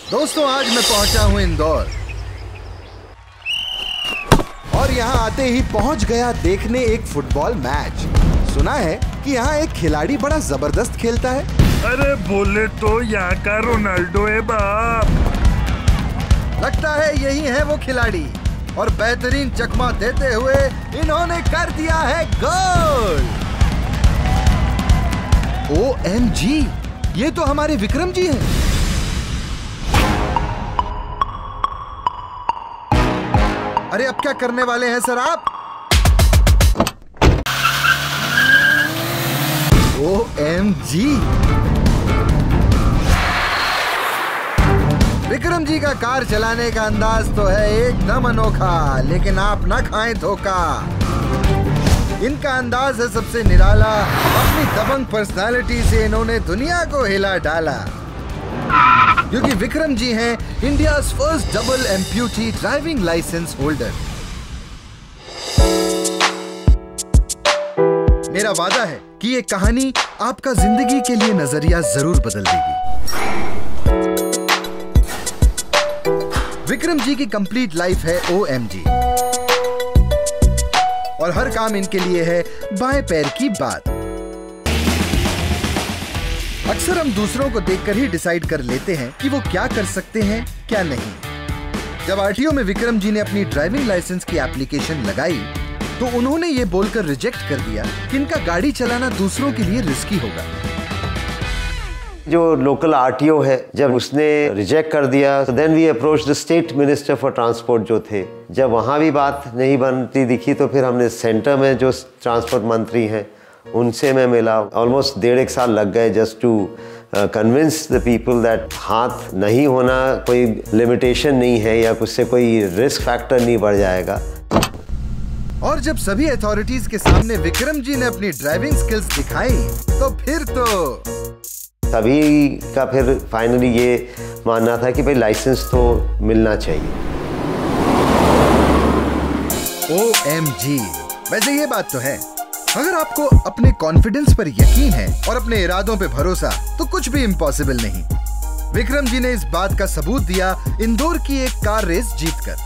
दोस्तों, आज मैं पहुंचा हूं इंदौर और यहां आते ही पहुंच गया देखने एक फुटबॉल मैच। सुना है कि यहां एक खिलाड़ी बड़ा जबरदस्त खेलता है। अरे बोले तो यहाँ का रोनाल्डो है बाप। लगता है यही है वो खिलाड़ी और बेहतरीन चकमा देते हुए इन्होंने कर दिया है गोल। OMG, ये तो हमारे विक्रम जी हैं। अरे अब क्या करने वाले हैं सर आप? OMG, विक्रम जी का कार चलाने का अंदाज तो है एकदम अनोखा, लेकिन आप ना खाएं धोखा। इनका अंदाज है सबसे निराला। अपनी दबंग पर्सनालिटी से इन्होंने दुनिया को हिला डाला, क्योंकि विक्रम जी हैं India's first double amputee driving licence holder. मेरा वादा है कि ये कहानी आपका जिंदगी के लिए नजरिया जरूर बदल देगी। विक्रम जी की कंप्लीट लाइफ है OMG और हर काम इनके लिए है बाएं पैर की बात। अक्सर हम दूसरों को देखकर ही डिसाइड कर लेते हैं कि वो क्या कर सकते हैं क्या नहीं। जब RTO में विक्रम जी ने अपनी ड्राइविंग लाइसेंस की एप्लीकेशन लगाई तो उन्होंने ये बोलकर रिजेक्ट कर दिया कि इनका गाड़ी चलाना दूसरों के लिए रिस्की होगा। जो लोकल RTO है, जब उसने रिजेक्ट कर दिया तो then we approach the state minister for transport जो थे। जब वहाँ भी बात नहीं बनती दिखी तो फिर हमने सेंटर में जो ट्रांसपोर्ट मंत्री हैं उनसे मैं मिला। ऑलमोस्ट 1.5 साल लग गए just to convince the people that हाथ नहीं होना कोई लिमिटेशन नहीं है या उससे कोई रिस्क फैक्टर नहीं बढ़ जाएगा। और जब सभी अथॉरिटीज के सामने विक्रम जी ने अपनी ड्राइविंग स्किल्स दिखाई तो फिर तो सभी का फिर फाइनली ये मानना था कि भाई लाइसेंस तो मिलना चाहिए। OMG, वैसे ये बात तो है, अगर आपको अपने कॉन्फिडेंस पर यकीन है और अपने इरादों पे भरोसा तो कुछ भी इम्पॉसिबल नहीं। विक्रम जी ने इस बात का सबूत दिया इंदौर की एक कार रेस जीतकर।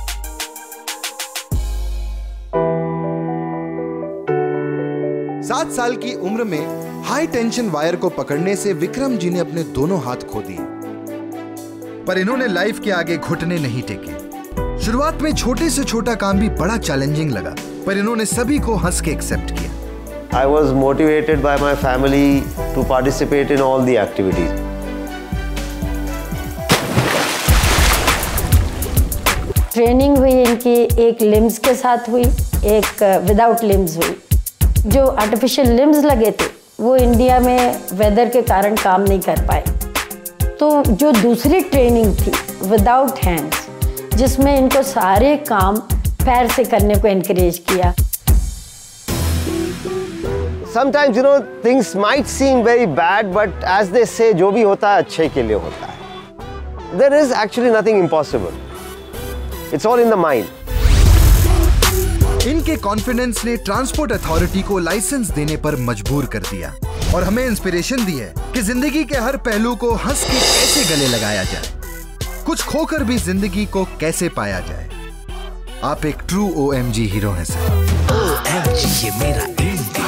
सात साल की उम्र में हाई टेंशन वायर को पकड़ने से विक्रम जी ने अपने दोनों हाथ खो दिए, पर इन्होंने लाइफ के आगे घुटने नहीं टेके। शुरुआत में छोटे से छोटा काम भी बड़ा चैलेंजिंग लगा, पर इन्होंने सभी को हंस के एक्सेप्ट किया। I was motivated by my family to participate in all the activities. Training हुई इनकी, एक लिम्स के साथ हुई, एक विदाउट लिम्स हुई। जो आर्टिफिशियल लिम्स लगे थे वो इंडिया में वेदर के कारण काम नहीं कर पाए, तो जो दूसरी ट्रेनिंग थी विदाउट हैंड्स, जिसमें इनको सारे काम पैर से करने को एनकरेज किया। Sometimes you know things might seem very bad, but as they say, जो भी होता है अच्छे के लिए होता है। There is actually nothing impossible. It's all in the mind. इनके कॉन्फिडेंस ने ट्रांसपोर्ट अथॉरिटी को लाइसेंस देने पर मजबूर कर दिया और हमें इंस्पिरेशन दी है कि जिंदगी के हर पहलू को हंस के कैसे गले लगाया जाए, कुछ खोकर भी जिंदगी को कैसे पाया जाए। आप एक ट्रू OMG हीरो हैं सर। OMG ये मेरा